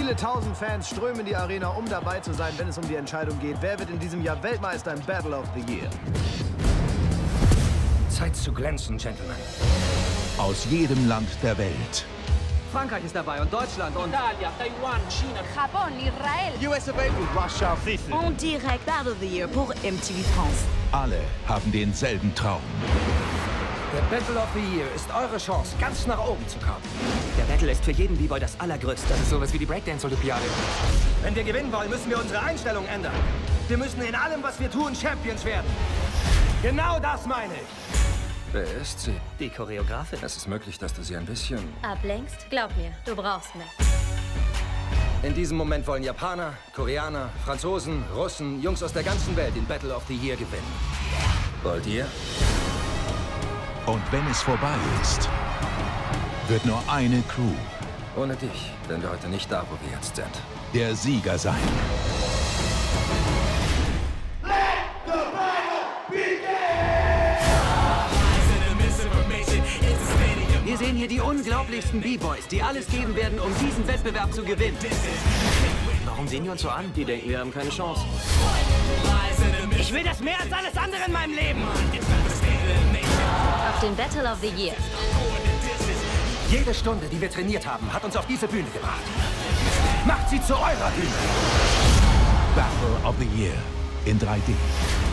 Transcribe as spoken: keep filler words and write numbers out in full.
Viele tausend Fans strömen in die Arena, um dabei zu sein, wenn es um die Entscheidung geht, wer wird in diesem Jahr Weltmeister im Battle of the Year. Zeit zu glänzen, Gentlemen. Aus jedem Land der Welt. Frankreich ist dabei und Deutschland und Italia, Taiwan, China, Japón, Israel. U S A und Russia. En direct Battle of the Year pour M T V France. Alle haben denselben Traum. Der Battle of the Year ist eure Chance, ganz nach oben zu kommen. Der Battle ist für jeden B-Boy das Allergrößte. Das ist sowas wie die Breakdance-Olympiade. Wenn wir gewinnen wollen, müssen wir unsere Einstellung ändern. Wir müssen in allem, was wir tun, Champions werden. Genau das meine ich. Wer ist sie? Die Choreografin. Es ist möglich, dass du sie ein bisschen... Ablenkst? Glaub mir, du brauchst mich. In diesem Moment wollen Japaner, Koreaner, Franzosen, Russen, Jungs aus der ganzen Welt den Battle of the Year gewinnen. Wollt ihr? Und wenn es vorbei ist, wird nur eine Crew Ohne dich wären wir heute nicht da, wo wir jetzt sind. der Sieger sein. wir sehen hier die unglaublichsten B-Boys, die alles geben werden, um diesen Wettbewerb zu gewinnen. Warum sehen die uns so an? Die denken, wir haben keine Chance. Ich will das mehr als alles andere in meinem Leben. Auf den Battle of the Year. Jede Stunde, die wir trainiert haben, hat uns auf diese Bühne gebracht. Macht sie zu eurer Bühne. Battle of the Year in drei D.